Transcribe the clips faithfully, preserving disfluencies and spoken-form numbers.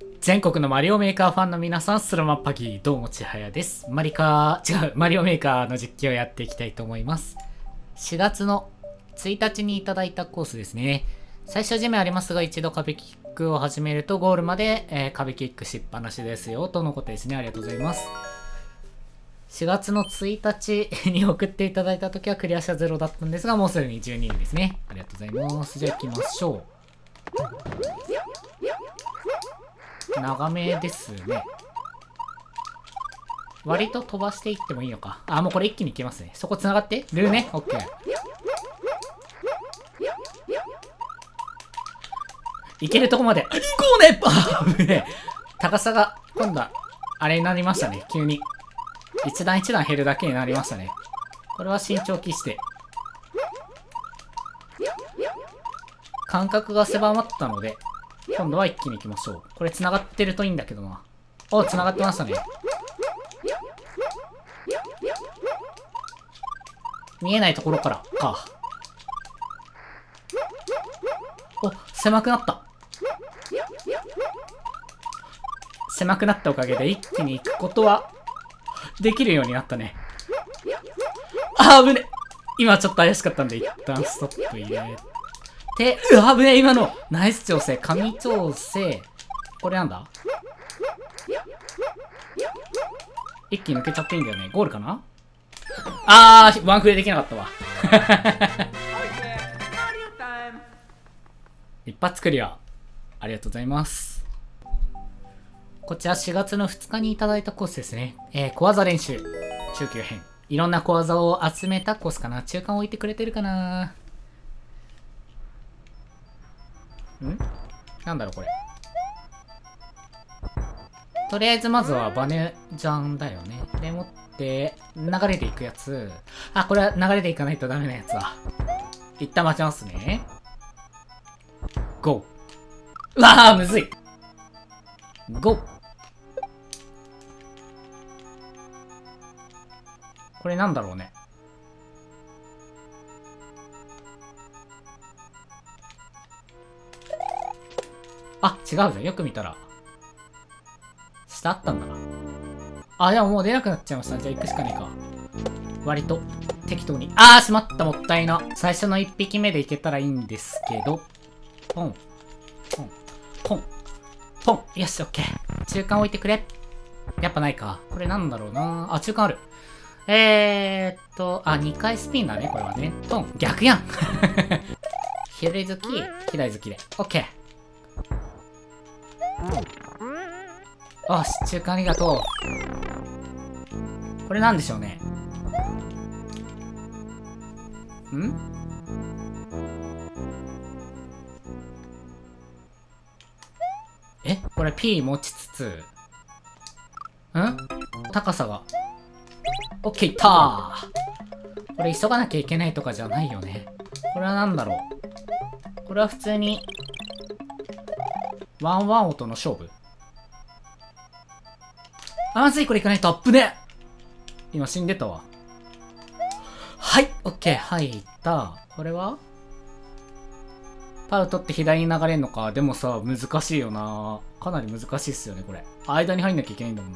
全国のマリオメーカーファンの皆さん、スロマッパギー、どうもちはやです。マリカー、違う、マリオメーカーの実況をやっていきたいと思います。しがつのついたちにいただいたコースですね。最初地面ありますが、一度壁キックを始めるとゴールまで、えー、壁キックしっぱなしですよ、とのことですね。ありがとうございます。しがつのついたちに送っていただいた時はクリア者ゼロだったんですが、もうすでにじゅうにいですね。ありがとうございます。じゃあ行きましょう。長めですね。割と飛ばしていってもいいのか。あ、もうこれ一気にいけますね。そこ繋がってるね。オッケー。いけるとこまで。行こうねあぶねえ。高さが、今度は、あれになりましたね。急に。一段一段減るだけになりましたね。これは慎重期して。間隔が狭まったので、今度は一気に行きましょう。これ繋がってるといいんだけどな。お、繋がってましたね。見えないところからか。お、狭くなった。狭くなったおかげで一気に行くことはできるようになったね。あー、危ね。今ちょっと怪しかったんで一旦ストップ入れて、うわ、危ね。今のナイス調整、神調整。これなんだ？一気に抜けちゃっていいんだよね。ゴールかな？あー、ワンフレできなかったわ。一発クリア。ありがとうございます。こちらしがつのふつかにいただいたコースですね。えー、小技練習。中級編。いろんな小技を集めたコースかな。中間置いてくれてるかな。ん？なんだろうこれ。とりあえずまずはバネジャンだよね。でもって、流れていくやつ。あ、これは流れていかないとダメなやつだ。一旦待ちますね。ゴー。うわー、むずい。ゴー。これなんだろうね。あ、違うじゃん。よく見たら。下あったんだな。あ、でももう出なくなっちゃいました。じゃあ行くしかねえか。割と適当に。あー、しまった。もったいな。最初の一匹目でいけたらいいんですけど。ポン。ポン。ポン。ポン。よし、オッケー。中間置いてくれ。やっぱないか。これなんだろうな。あ、中間ある。えーっと、あ、にかいスピンだね、これはね。トン。逆やん。左好き、左好きで。オッケー。よし、中間ありがとう。これなんでしょうね。ん？え？これ P 持ちつつ。ん？高さが。オッケー、いったー。これ急がなきゃいけないとかじゃないよね。これはなんだろう。これは普通に、ワンワン音の勝負。あ、まずい、これいかないとアップね。今死んでたわ。はい、オッケー、入った。これはパウ取って左に流れんのか。でもさ、難しいよな。かなり難しいっすよね、これ。間に入んなきゃいけないんだもんな。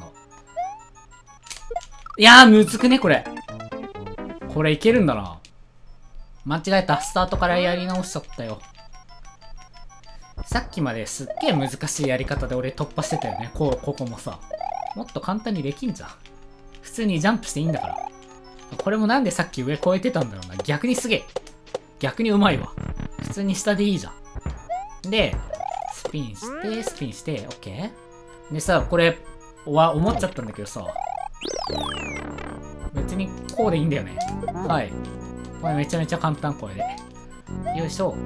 いやー、むずくね、これ。これいけるんだな。間違えた。スタートからやり直しちゃったよ。さっきまですっげえ難しいやり方で俺突破してたよね。こう、ここもさ。もっと簡単にできんじゃん。普通にジャンプしていいんだから。これもなんでさっき上越えてたんだろうな。逆にすげえ。逆にうまいわ。普通に下でいいじゃん。で、スピンして、スピンして、オッケー。でさ、これ、は思っちゃったんだけどさ。別にこうでいいんだよね。はい。これめちゃめちゃ簡単、これで。よいしょ。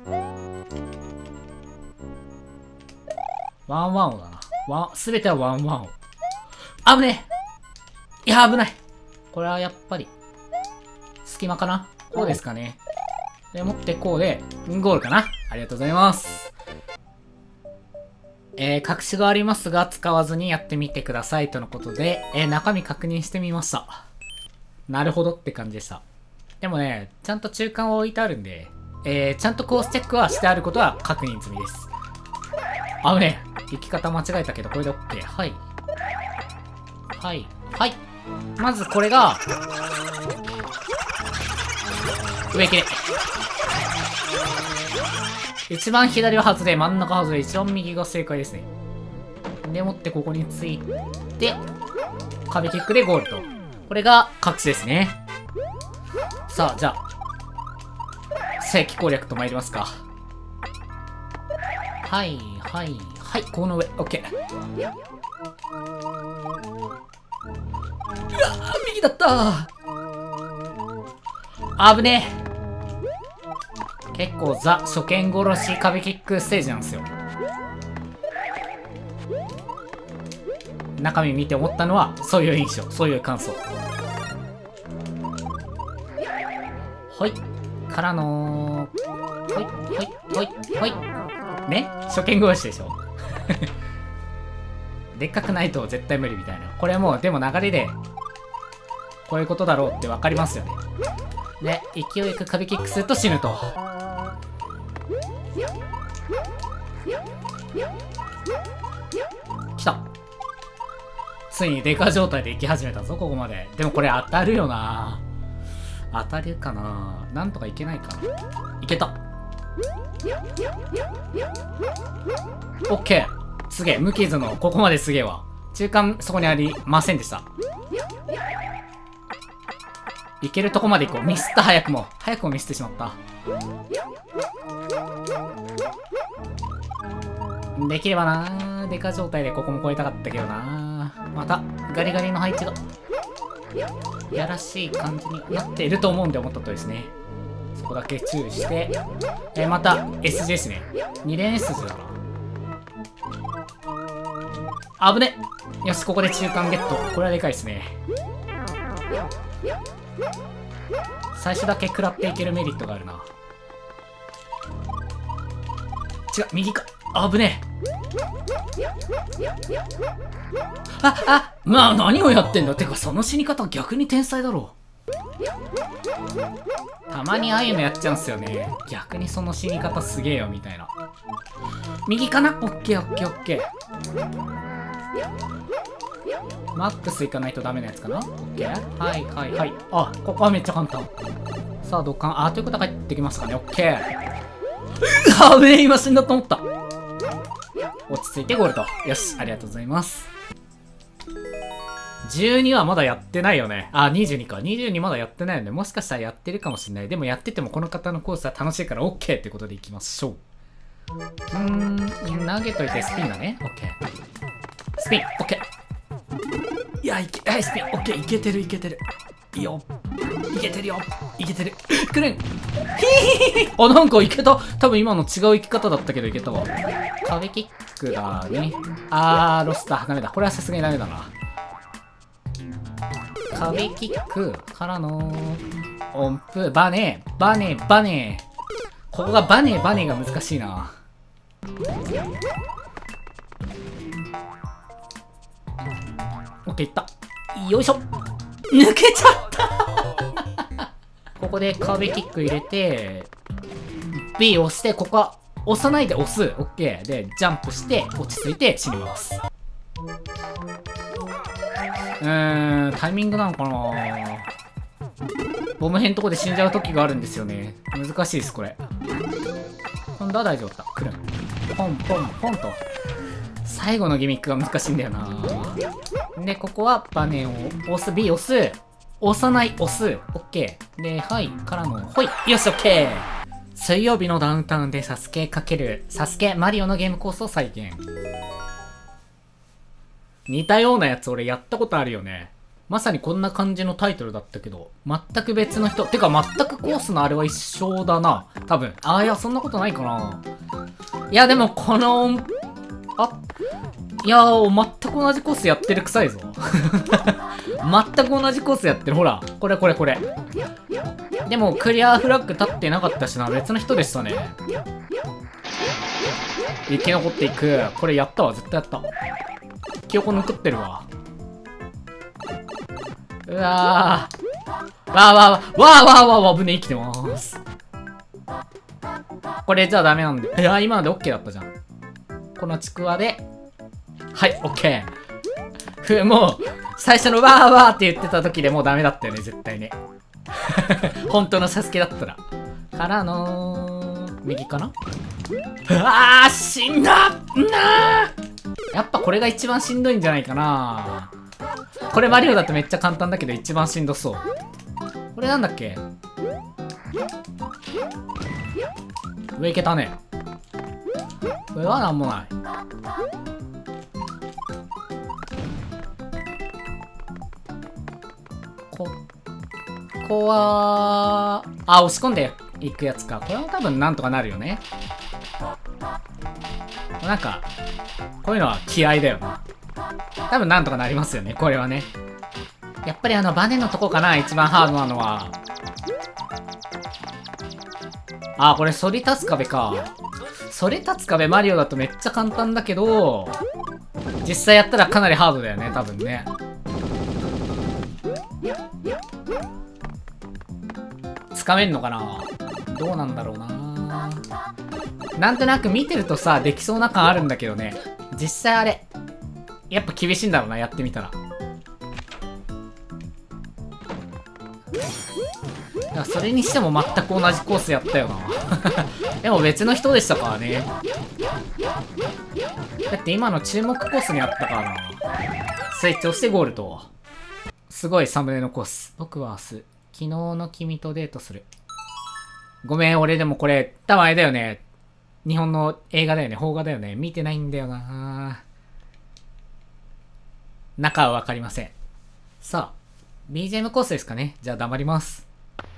ワンワンをだな。ワン、すべてはワンワンを。危ねえ。いや、危ない。これはやっぱり、隙間かな？こうですかね。で、持ってこうで、ゴールかな？ありがとうございます。えー、隠しがありますが、使わずにやってみてください。とのことで、えー、中身確認してみました。なるほどって感じでした。でもね、ちゃんと中間を置いてあるんで、えー、ちゃんとコースチェックはしてあることは確認済みです。危ねえ。 行き方間違えたけど、これで OK。はい。はい。はい。まずこれが、上切れ。一番左は外れ、真ん中外れ、一番右が正解ですね。でもってここについて、壁キックでゴールと。これが隠しですね。さあ、じゃあ、正規攻略と参りますか。はい、はい、はい、この上、オッケー。うわー、右だったー。危ねえ。結構ザ初見殺し壁キックステージなんですよ。中身見て思ったのはそういう印象、そういう感想。はいからのー、はいはいはいはいね、初見殺しでしょでっかくないと絶対無理みたいな。これはもうでも流れでこういうことだろうって分かりますよね。で、勢いよく壁キックすると死ぬと。来た。ついにデカ状態で行き始めたぞ、ここまで。でもこれ当たるよな。当たるかな。なんとかいけないかな。いけた。オッケー。すげえ。無傷のここまですげえわ。中間そこにありませんでした。いけるとこまで行こう。ミスった。早くも早くもミスってしまった。できればなー、デカ状態でここも超えたかったけどなー。またガリガリの配置がやらしい感じになっていると思うんで、思ったとですね。そこだけ注意して、えー、また エスジ ですね。に連 エスジ だな。危ね。よし、ここで中間ゲット。これはでかいですね。最初だけ食らっていけるメリットがあるな。違う、右か。危ねえ。あ、あ、まあ何をやってんだ。てかその死に方逆に天才だろう。たまにああいうのやっちゃうんすよね。逆にその死に方すげえよみたいな。右かな。オッケーオッケーオッケー。マックスいかないとダメなやつかな。オッケー。はいはいはい。あ、ここはめっちゃ簡単。さあドッカン。あ、ということは帰ってきますかね。オッケー。あべえ、今死んだと思った。落ち着いてゴールと。よし、ありがとうございます。じゅうにはまだやってないよね。あ、にじゅうにか。にじゅうにまだやってないよね。もしかしたらやってるかもしれない。でもやっててもこの方のコースは楽しいから OK ってことでいきましょう。うーん、投げといてスピンだね。OK。スピン、OK。いや、いけ、はい、スピン、OK。いけてるいけてる。いいよ。いけてるよ。いけてる。くるん。ヒヒヒヒ。あ、なんかいけた。多分今の違う生き方だったけどいけたわ。壁キックだね。あー、ロスター。ダメだ。これはさすがにダメだな。壁キックからの音符。バネー、バネー、バネー。ここがバネー、バネーが難しいな。オッケー、いった。よいしょ。抜けちゃったここで壁キック入れて B 押して、ここは押さないで押す。 OK でジャンプして落ち着いて死にます。うーん、タイミングなのかな。ボム編のとこで死んじゃう時があるんですよね。難しいですこれ。今度は大丈夫だ。くるんポンポンポンと最後のギミックが難しいんだよな。で、ここはバネを押す、B 押す、押さない、押す、OK。で、はい、からの、ほい、よし、OK。水曜日のダウンタウンでサスケ×サスケマリオのゲームコースを再現。似たようなやつ俺やったことあるよね。まさにこんな感じのタイトルだったけど、全く別の人。てか全くコースのあれは一緒だな。多分。あ、いや、そんなことないかな。いや、でもこの、あ、いやー、全く同じコースやってる臭いぞ。全く同じコースやってる。ほら、これこれこれ。でも、クリアフラッグ立ってなかったしな。別の人でしたね。生き残っていく。これやったわ。絶対やった。記憶残ってるわ。うわー。わーわーわーわーわーわー危ねえ、生きてまーす。これじゃあダメなんで。いやー、今ので OK だったじゃん。このちくわではい、オッケー。ふ、もう、最初のわーわーって言ってた時でもうダメだったよね、絶対ね。本当のサスケだったら。からのー、右かな。あー、死んだなー。やっぱこれが一番しんどいんじゃないかな。これマリオだとめっちゃ簡単だけど一番しんどそう。これなんだっけ。上行けたね。これはなんもない。こ、ここは、あ、押し込んでいくやつか。これは多分なんとかなるよね。なんか、こういうのは気合だよな。多分なんとかなりますよね、これはね。やっぱりあのバネのとこかな、一番ハードなのは。あ、これ反り立つ壁か。反り立つ壁マリオだとめっちゃ簡単だけど、実際やったらかなりハードだよね、多分ね。掴めんのかな。どうなんだろうな。なんとなく見てるとさ、できそうな感あるんだけどね。実際あれ、やっぱ厳しいんだろうな、やってみたら。いや、それにしても全く同じコースやったよな。でも別の人でしたからね。だって今の注目コースにあったからな。スイッチ押してゴールと。すごいサムネのコース。僕は明日、昨日の君とデートする。ごめん、俺でもこれ、多分あれだよね。日本の映画だよね。邦画だよね。見てないんだよな。中はわかりません。さあ、ビージーエム コースですかね。じゃあ黙ります。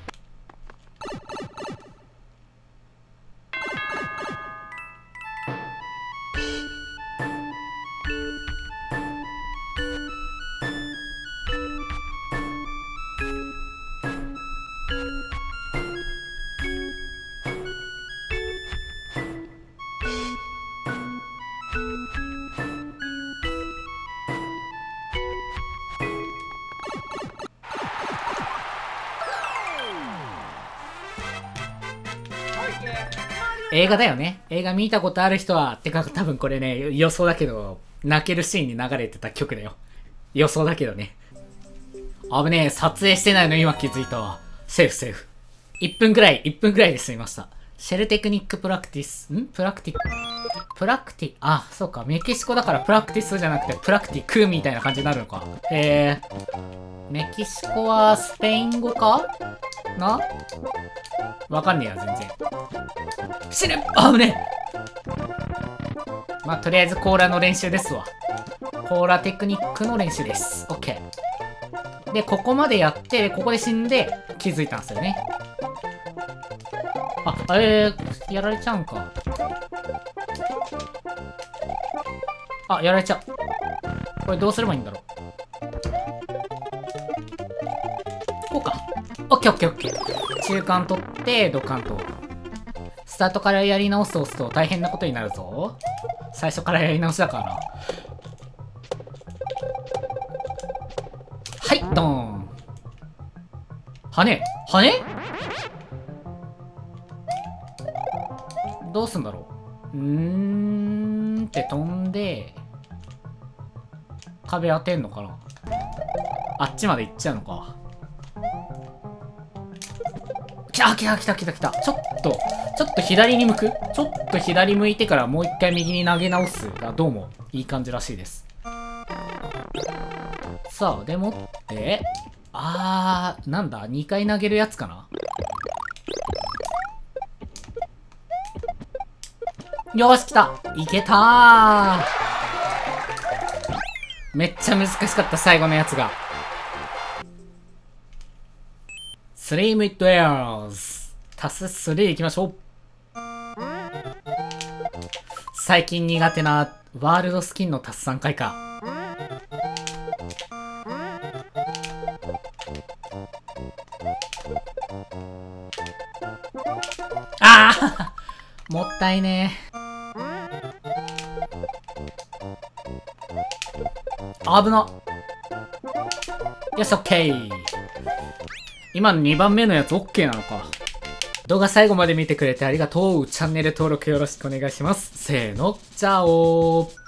映画だよね。映画見たことある人は、てか多分これね、予想だけど、泣けるシーンに流れてた曲だよ。予想だけどね。危ねえ、撮影してないの今気づいたわ。セーフセーフ。いっぷんくらい、いっぷんくらいで済みました。シェルテクニックプラクティス、んプラクティック。プラクティ、あ、そうか。メキシコだからプラクティスじゃなくてプラクティックみたいな感じになるのか。へえ。メキシコはスペイン語かなわかんねえや、全然。死ねあ、危ねえ。まあ、とりあえずコーラの練習ですわ。コーラテクニックの練習です。オッケー。で、ここまでやって、ここで死んで気づいたんですよね。あ、えー、やられちゃうんか。あ、やられちゃう。これどうすればいいんだろう。こうか。オッケーオッケーオッケー。中間取って、ドカンと。スタートからやり直すと押すと大変なことになるぞ。最初からやり直しだからな。はい、ドーン。羽羽どうすんだろう。うーんって飛んで、壁当てんのかな。あっちまで行っちゃうのか。来た来た来た来た来た。ちょっと、ちょっと左に向くちょっと左向いてからもう一回右に投げ直すがどうもいい感じらしいです。さあ、でもって、あー、なんだ ?に 回投げるやつかな。よーし、来たいけたー。めっちゃ難しかった、最後のやつが。スリーミッドエアーズ。足すスリーいきましょう。最近苦手なワールドスキンの足すさんかいか。ああもったいねー。危な。よし、オッケー。今のにばんめのやつ OK なのか。動画最後まで見てくれてありがとう。チャンネル登録よろしくお願いします。せーの、じゃあおー。